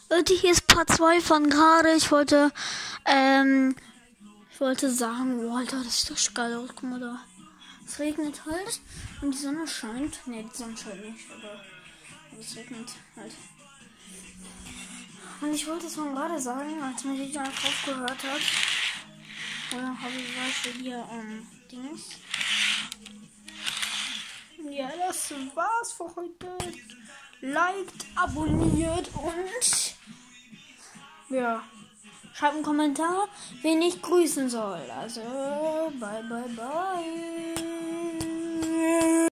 Leute, hier ist Part 2 von gerade. Ich wollte sagen, oh, Alter, das sieht doch geil aus. Guck mal da. Es regnet halt und die Sonne scheint. Ne, die Sonne scheint nicht, aber es regnet halt. Und ich wollte es mal gerade sagen, als mir die dann aufgehört hat. Oder habe ich hier Dings. Ja, das war's für heute. Liked, abonniert und ja, schreibt einen Kommentar, wen ich grüßen soll. Also, bye, bye, bye.